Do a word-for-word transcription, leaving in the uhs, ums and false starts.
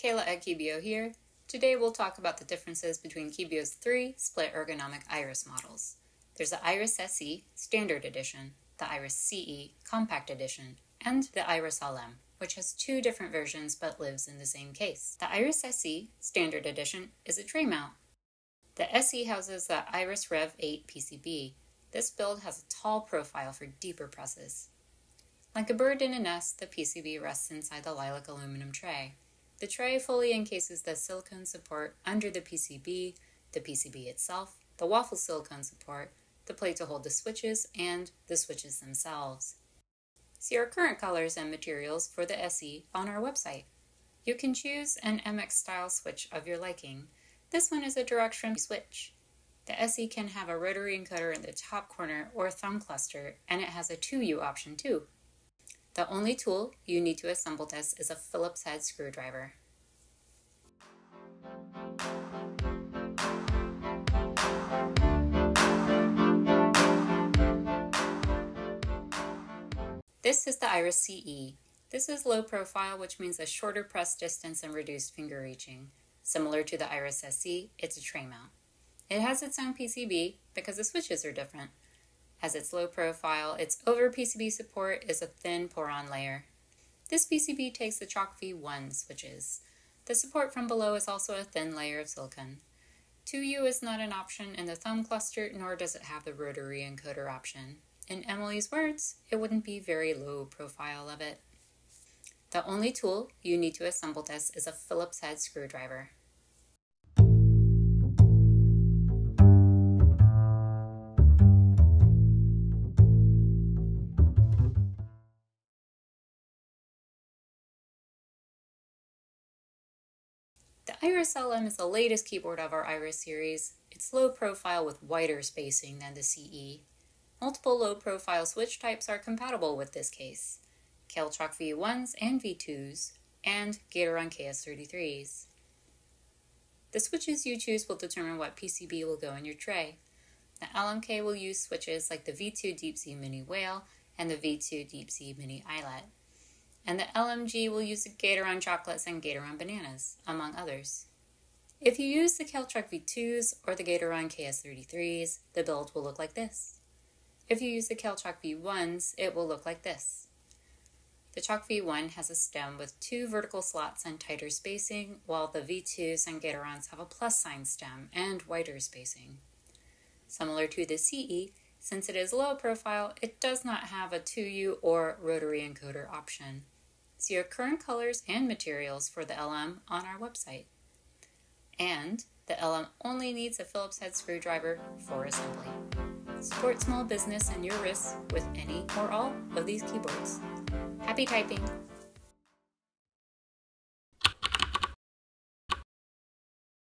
Kayla at Keebio here. Today we'll talk about the differences between Keebio's three split ergonomic iris models. There's the Iris S E Standard Edition, the Iris C E Compact Edition, and the Iris L M, which has two different versions but lives in the same case. The Iris S E Standard Edition is a tray mount. The S E houses the Iris Rev eight P C B. This build has a tall profile for deeper presses. Like a bird in a nest, the P C B rests inside the lilac aluminum tray. The tray fully encases the silicone support under the P C B, the P C B itself, the waffle silicone support, the plate to hold the switches, and the switches themselves. See our current colors and materials for the S E on our website. You can choose an M X style switch of your liking. This one is a direct trim switch. The S E can have a rotary encoder in the top corner or thumb cluster, and it has a two U option too. The only tool you need to assemble this is a Phillips head screwdriver. This is the Iris C E. This is low profile, which means a shorter press distance and reduced finger reaching. Similar to the Iris S E, it's a tray mount. It has its own P C B because the switches are different. As its low profile, its over P C B support is a thin pour-on layer. This P C B takes the Chalk V one switches. The support from below is also a thin layer of silicone. two U is not an option in the thumb cluster, nor does it have the rotary encoder option. In Emily's words, it wouldn't be very low profile of it. The only tool you need to assemble this is a Phillips head screwdriver. The Iris L M is the latest keyboard of our Iris series. It's low profile with wider spacing than the C E. Multiple low profile switch types are compatible with this case. Chalk V ones and V twos, and Gatoron K S thirty-threes. The switches you choose will determine what P C B will go in your tray. The L M K will use switches like the V two Deep Sea Mini Whale and the V two Deep Sea Mini Eyelet. And the L M G will use the Gatoron Chocolates and Gatoron Bananas, among others. If you use the Chalk V twos or the Gatoron K S thirty-threes, the build will look like this. If you use the Chalk V ones, it will look like this. The Chalk V one has a stem with two vertical slots and tighter spacing, while the V twos and Gatorons have a plus sign stem and wider spacing. Similar to the C E, since it is low profile, it does not have a two U or rotary encoder option. See our current colors and materials for the L M on our website. And the L M only needs a Phillips head screwdriver for assembly. Support small business and your risks with any or all of these keyboards. Happy typing!